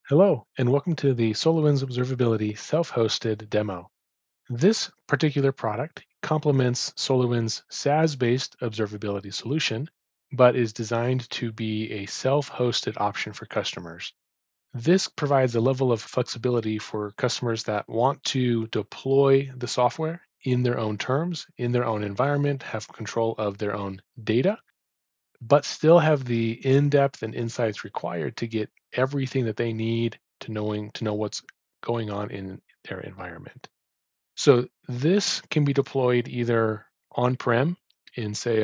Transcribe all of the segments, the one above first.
Hello, and welcome to the SolarWinds Observability Self-Hosted demo. This particular product complements SolarWinds SaaS-based observability solution, but is designed to be a self-hosted option for customers. This provides a level of flexibility for customers that want to deploy the software in their own terms, in their own environment, have control of their own data, but still have the in-depth and insights required to get everything that they need to know what's going on in their environment. So this can be deployed either on-prem in, say,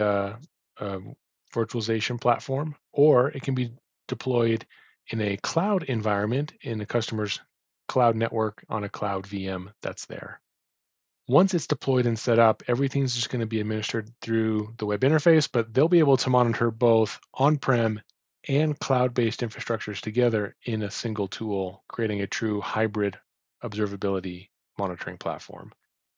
a virtualization platform, or it can be deployed in a cloud environment in a customer's cloud network on a cloud VM that's there. Once it's deployed and set up, everything's just going to be administered through the web interface, but they'll be able to monitor both on-prem and cloud-based infrastructures together in a single tool, creating a true hybrid observability monitoring platform.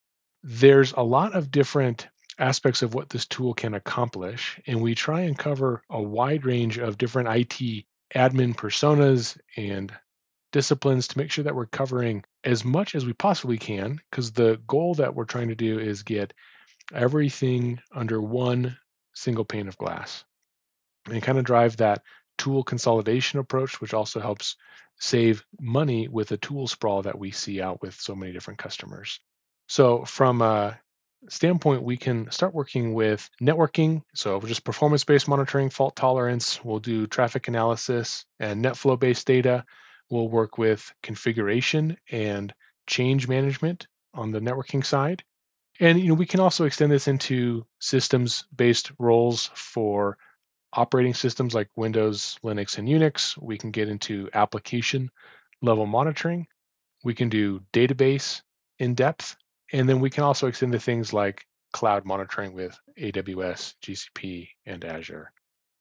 There's a lot of different aspects of what this tool can accomplish, and we try and cover a wide range of different IT admin personas and disciplines to make sure that we're covering as much as we possibly can, because the goal that we're trying to do is get everything under one single pane of glass and kind of drive that tool consolidation approach, which also helps save money with the tool sprawl that we see out with so many different customers. So from a standpoint, we can start working with networking. So just performance-based monitoring, fault tolerance. We'll do traffic analysis and NetFlow-based data. We'll work with configuration and change management on the networking side. And we can also extend this into systems-based roles for operating systems like Windows, Linux, and Unix. We can get into application level monitoring. We can do database in depth. And then we can also extend to things like cloud monitoring with AWS, GCP, and Azure.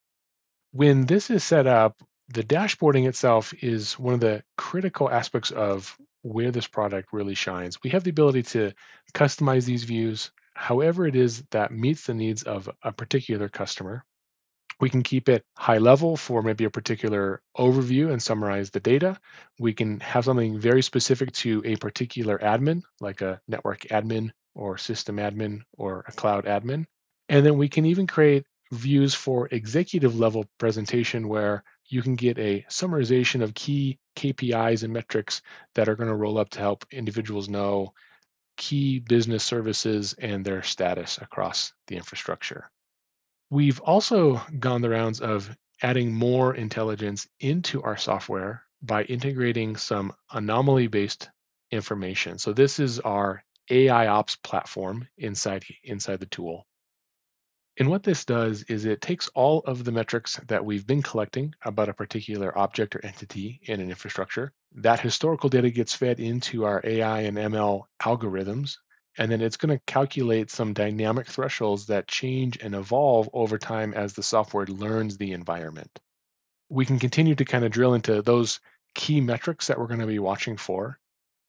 When this is set up, the dashboarding itself is one of the critical aspects of where this product really shines. We have the ability to customize these views however it is that meets the needs of a particular customer. We can keep it high level for maybe a particular overview and summarize the data. We can have something very specific to a particular admin, like a network admin or system admin or a cloud admin. And then we can even create views for executive level presentation where you can get a summarization of key KPIs and metrics that are going to roll up to help individuals know key business services and their status across the infrastructure. We've also gone the rounds of adding more intelligence into our software by integrating some anomaly-based information. So this is our AI ops platform inside the tool. And what this does is it takes all of the metrics that we've been collecting about a particular object or entity in an infrastructure. That historical data gets fed into our AI and ML algorithms, and then it's going to calculate some dynamic thresholds that change and evolve over time as the software learns the environment. We can continue to kind of drill into those key metrics that we're going to be watching for.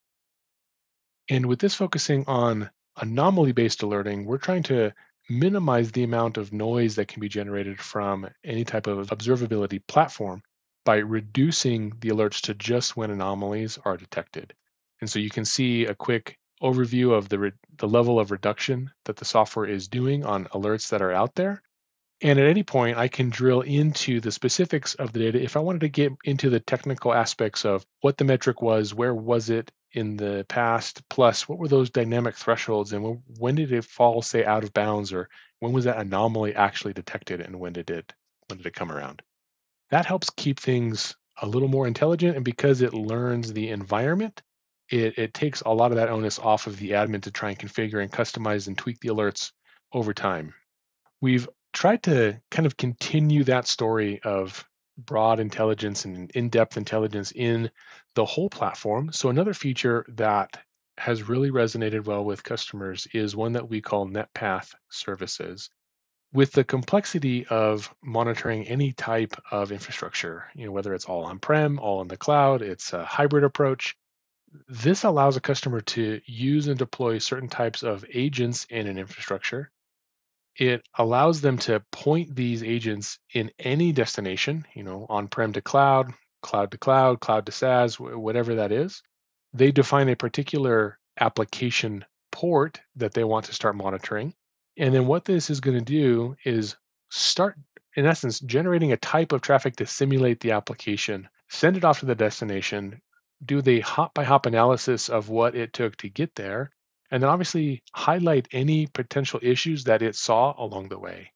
And with this focusing on anomaly-based alerting, we're trying to minimize the amount of noise that can be generated from any type of observability platform by reducing the alerts to just when anomalies are detected. And so you can see a quick overview of the level of reduction that the software is doing on alerts that are out there. And at any point, I can drill into the specifics of the data. If I wanted to get into the technical aspects of what the metric was, where was it in the past, plus what were those dynamic thresholds, and when did it fall, say, out of bounds, or when was that anomaly actually detected, and when did it come around? That helps keep things a little more intelligent, and because it learns the environment, it takes a lot of that onus off of the admin to try and configure and customize and tweak the alerts over time. We've tried to kind of continue that story of broad intelligence and in-depth intelligence in the whole platform. So another feature that has really resonated well with customers is one that we call NetPath services. With the complexity of monitoring any type of infrastructure, whether it's all on-prem, all in the cloud, it's a hybrid approach. This allows a customer to use and deploy certain types of agents in an infrastructure. It allows them to point these agents in any destination, on-prem to cloud, cloud to cloud, cloud to SaaS, whatever that is. They define a particular application port that they want to start monitoring. And then what this is going to do is start, in essence, generating a type of traffic to simulate the application, send it off to the destination, do the hop by hop analysis of what it took to get there, and then obviously highlight any potential issues that it saw along the way.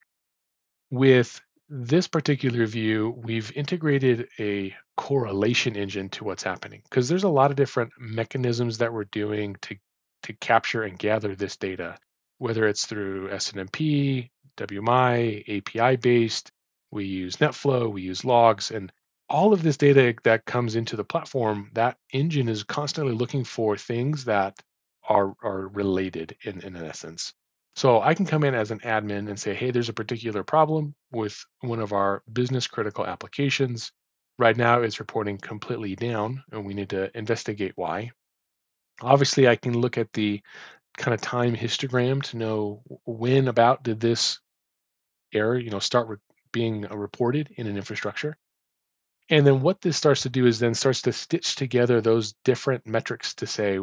With this particular view, we've integrated a correlation engine to what's happening because there's a lot of different mechanisms that we're doing to capture and gather this data, whether it's through SNMP, WMI, API based, we use NetFlow, we use logs, and all of this data that comes into the platform, that engine is constantly looking for things that are related in essence. So I can come in as an admin and say, hey, there's a particular problem with one of our business critical applications. Right now, it's reporting completely down, and we need to investigate why. Obviously, I can look at the kind of time histogram to know when about did this error, start being reported in an infrastructure. And then what this starts to do is then starts to stitch together those different metrics to say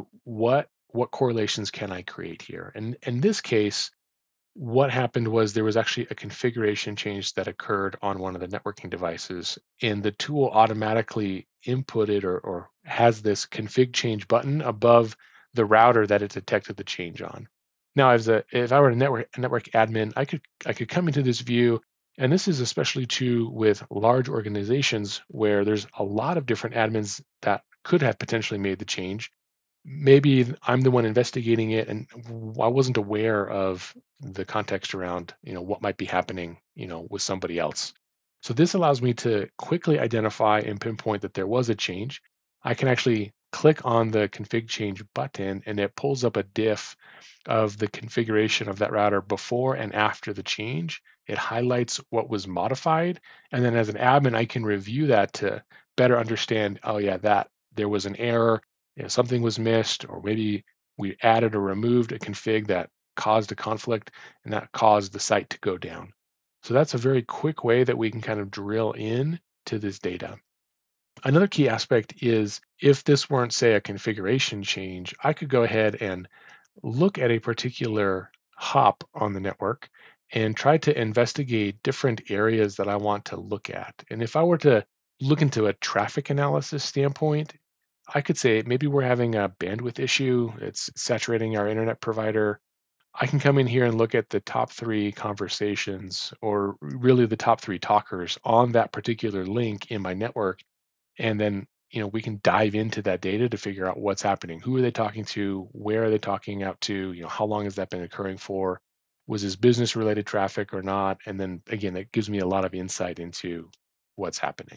what correlations can I create here. And in this case, what happened was there was actually a configuration change that occurred on one of the networking devices, and the tool automatically inputted or has this config change button above the router that it detected the change on. Now, if I were a network admin, I could come into this view, and this is especially true with large organizations where there's a lot of different admins that could have potentially made the change. Maybe I'm the one investigating it, and I wasn't aware of the context around, what might be happening, with somebody else. So this allows me to quickly identify and pinpoint that there was a change. I can actually click on the config change button, and it pulls up a diff of the configuration of that router before and after the change. It highlights what was modified, and then as an admin, I can review that to better understand, oh yeah, that there was an error, something was missed, or maybe we added or removed a config that caused a conflict and that caused the site to go down. So that's a very quick way that we can kind of drill in to this data. Another key aspect is if this weren't, say, a configuration change, I could go ahead and look at a particular hop on the network and try to investigate different areas that I want to look at. And if I were to look into a traffic analysis standpoint, I could say maybe we're having a bandwidth issue. It's saturating our internet provider. I can come in here and look at the top 3 conversations, or really the top 3 talkers on that particular link in my network. And then, we can dive into that data to figure out what's happening. Who are they talking to? Where are they talking out to? How long has that been occurring for? Was this business related traffic or not? And then again, that gives me a lot of insight into what's happening.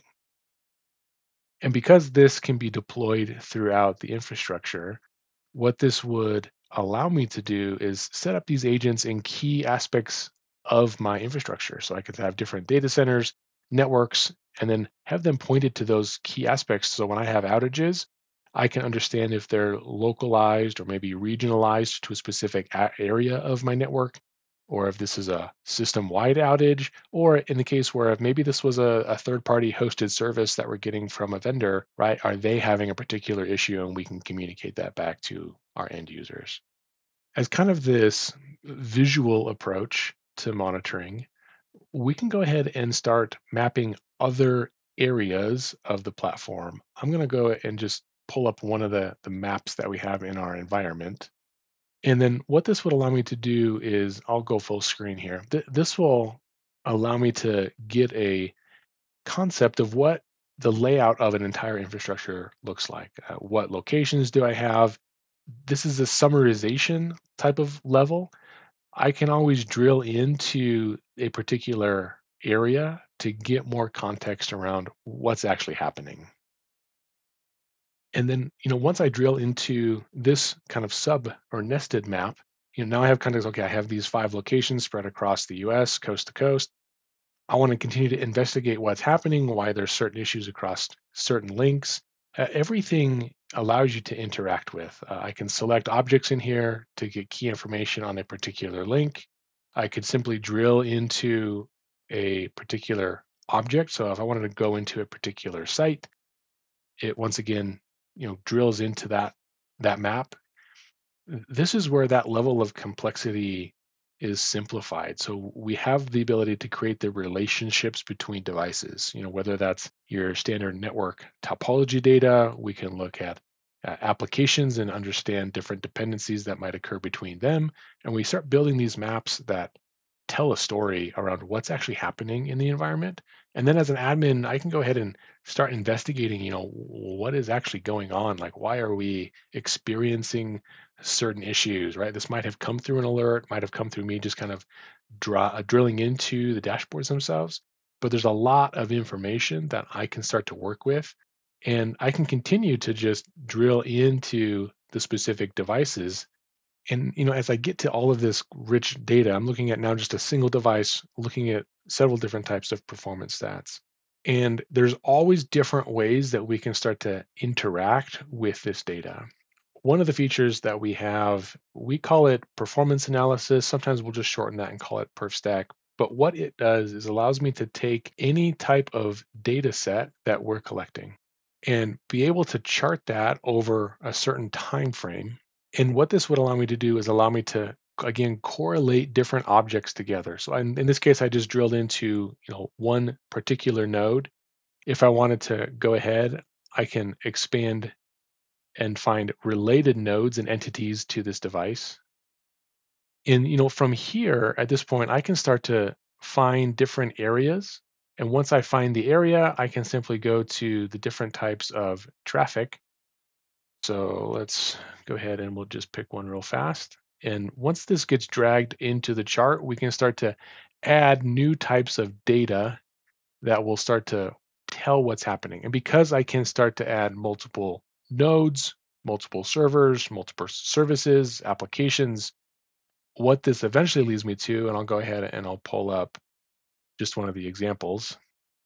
And because this can be deployed throughout the infrastructure, what this would allow me to do is set up these agents in key aspects of my infrastructure. So I could have different data centers, networks, and then have them pointed to those key aspects. So when I have outages, I can understand if they're localized or maybe regionalized to a specific area of my network, or if this is a system-wide outage, or in the case where if maybe this was a third-party hosted service that we're getting from a vendor, right? Are they having a particular issue, and we can communicate that back to our end users. As kind of this visual approach to monitoring, we can go ahead and start mapping other areas of the platform. I'm going to go and just pull up one of the maps that we have in our environment. And then what this would allow me to do is I'll go full screen here. This will allow me to get a concept of what the layout of an entire infrastructure looks like. What locations do I have? This is a summarization type of level. I can always drill into a particular area to get more context around what's actually happening. And then, once I drill into this kind of sub or nested map, now I have kind of, okay, I have these 5 locations spread across the US, coast to coast. I want to continue to investigate what's happening, why there's certain issues across certain links. Everything allows you to interact with. I can select objects in here to get key information on a particular link. I could simply drill into a particular object. So if I wanted to go into a particular site, it once again, drills into that map. This is where that level of complexity is simplified. So we have the ability to create the relationships between devices, whether that's your standard network topology data, we can look at applications and understand different dependencies that might occur between them. And we start building these maps that tell a story around what's actually happening in the environment. And then as an admin, I can go ahead and start investigating, what is actually going on? Like, why are we experiencing certain issues, right? This might have come through an alert, might have come through me just kind of drilling into the dashboards themselves. But there's a lot of information that I can start to work with. And I can continue to just drill into the specific devices. And as I get to all of this rich data, I'm looking at now just a single device, looking at several different types of performance stats. And there's always different ways that we can start to interact with this data. One of the features that we have, we call it performance analysis. Sometimes we'll just shorten that and call it perf stack. But what it does is allows me to take any type of data set that we're collecting and be able to chart that over a certain time frame. And what this would allow me to do is allow me to again correlate different objects together. So in this case, I just drilled into one particular node. If I wanted to go ahead, I can expand and find related nodes and entities to this device. And from here, at this point, I can start to find different areas. And once I find the area, I can simply go to the different types of traffic. So let's go ahead and we'll just pick one real fast. And once this gets dragged into the chart, we can start to add new types of data that will start to tell what's happening. And because I can start to add multiple nodes, multiple servers, multiple services, applications, what this eventually leads me to, and I'll go ahead and I'll pull up just one of the examples.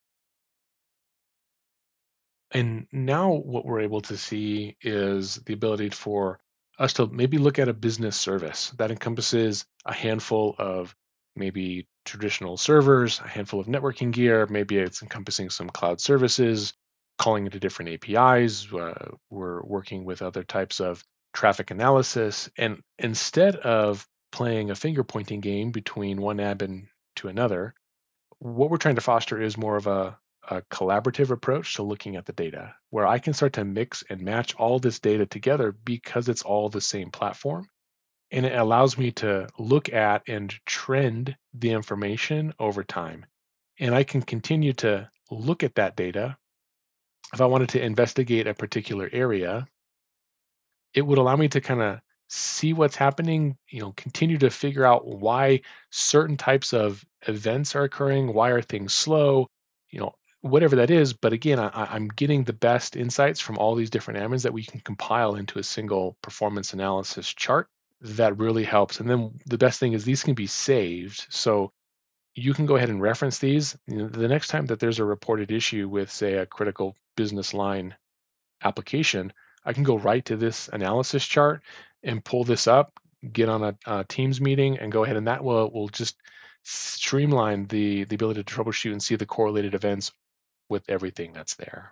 And now what we're able to see is the ability for us to maybe look at a business service that encompasses a handful of maybe traditional servers, a handful of networking gear, maybe it's encompassing some cloud services, calling into different APIs. We're working with other types of traffic analysis. And instead of playing a finger pointing game between one admin to another, what we're trying to foster is more of a collaborative approach to looking at the data, where I can start to mix and match all this data together because it's all the same platform. And it allows me to look at and trend the information over time. And I can continue to look at that data. If I wanted to investigate a particular area, it would allow me to kind of see what's happening, continue to figure out why certain types of events are occurring, why are things slow, whatever that is. But again, I'm getting the best insights from all these different admins that we can compile into a single performance analysis chart that really helps. And then the best thing is these can be saved. So you can go ahead and reference these. The next time that there's a reported issue with, say, a critical business line application, I can go right to this analysis chart and pull this up, get on a Teams meeting, and go ahead, and that will just streamline the ability to troubleshoot and see the correlated events with everything that's there.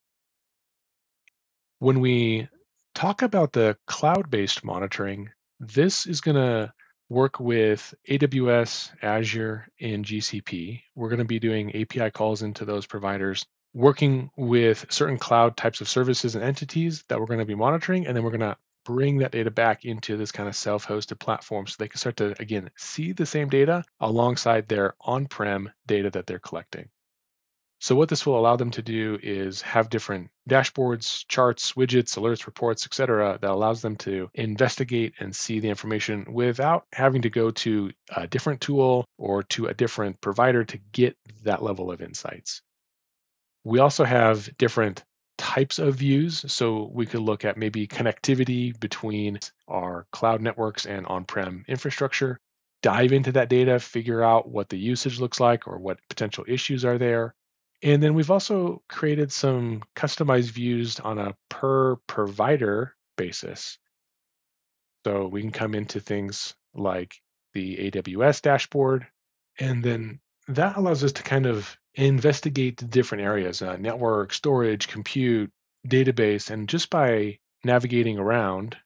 When we talk about the cloud-based monitoring, this is going to work with AWS, Azure, and GCP. We're going to be doing API calls into those providers, working with certain cloud types of services and entities that we're going to be monitoring, and then we're going to bring that data back into this kind of self-hosted platform so they can start to, again, see the same data alongside their on-prem data that they're collecting. So what this will allow them to do is have different dashboards, charts, widgets, alerts, reports, etc., that allows them to investigate and see the information without having to go to a different tool or to a different provider to get that level of insights. We also have different types of views. So we could look at maybe connectivity between our cloud networks and on-prem infrastructure, dive into that data, figure out what the usage looks like or what potential issues are there. And then we've also created some customized views on a per provider basis. So we can come into things like the AWS dashboard, and then that allows us to kind of investigate the different areas, network, storage, compute, database, and just by navigating around,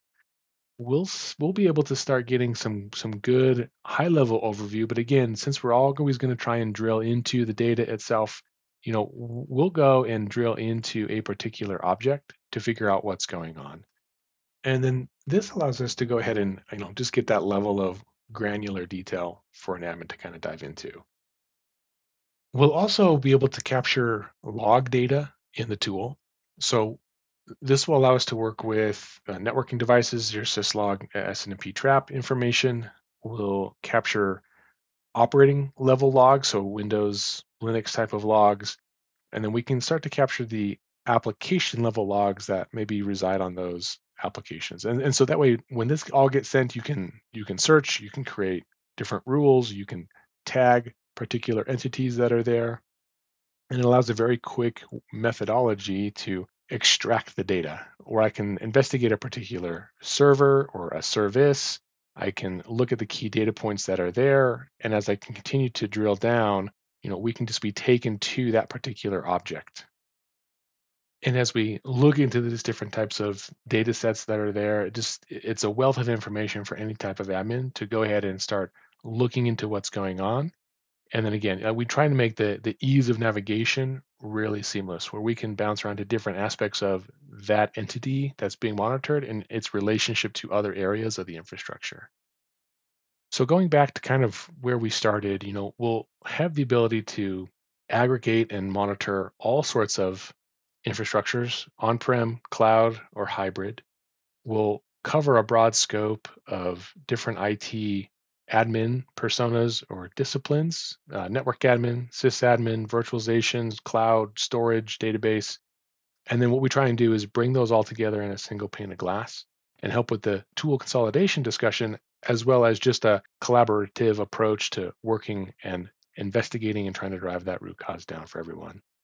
we'll be able to start getting some good high level overview. But again, since we're always going to try and drill into the data itself, we'll go and drill into a particular object to figure out what's going on. And then this allows us to go ahead and just get that level of granular detail for an admin to kind of dive into. We'll also be able to capture log data in the tool. So this will allow us to work with networking devices, your syslog, SNMP trap information. We'll capture operating level logs, so Windows, Linux type of logs, and then we can start to capture the application level logs that maybe reside on those applications. And so that way, when this all gets sent, you can search, you can create different rules, you can tag particular entities that are there, and it allows a very quick methodology to extract the data, where I can investigate a particular server or a service. I can look at the key data points that are there, and as I can continue to drill down, we can just be taken to that particular object. And as we look into these different types of data sets that are there, it's a wealth of information for any type of admin to go ahead and start looking into what's going on. And then again, we try to make the ease of navigation really seamless, where we can bounce around to different aspects of that entity that's being monitored and its relationship to other areas of the infrastructure. So going back to kind of where we started, we'll have the ability to aggregate and monitor all sorts of infrastructures, on-prem, cloud, or hybrid. We'll cover a broad scope of different IT admin personas or disciplines, network admin, sysadmin, virtualization, cloud, storage, database. And then what we try and do is bring those all together in a single pane of glass and help with the tool consolidation discussion, as well as just a collaborative approach to working and investigating and trying to drive that root cause down for everyone.